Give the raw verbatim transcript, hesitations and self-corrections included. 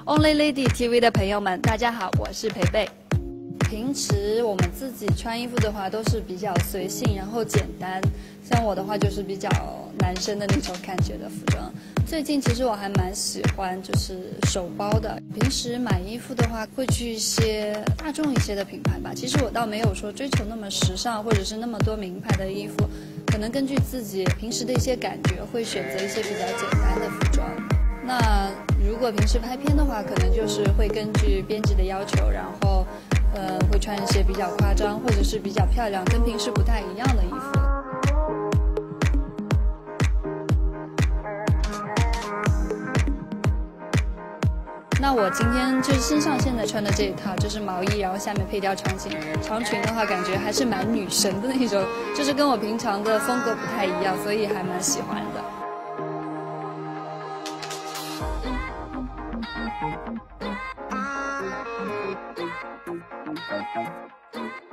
Only Lady T V 的朋友们，大家好，我是培培。平时我们自己穿衣服的话，都是比较随性，然后简单。像我的话，就是比较男生的那种感觉的服装。最近其实我还蛮喜欢就是手包的。平时买衣服的话，会去一些大众一些的品牌吧。其实我倒没有说追求那么时尚，或者是那么多名牌的衣服。可能根据自己平时的一些感觉，会选择一些比较简单的服装。那如果平时拍片的话，可能就是会根据编辑的要求，然后，呃，会穿一些比较夸张或者是比较漂亮、跟平时不太一样的衣服。那我今天就是新上线的穿的这一套，就是毛衣，然后下面配条长裙。长裙的话，感觉还是蛮女神的那种，就是跟我平常的风格不太一样，所以还蛮喜欢的。Thank you.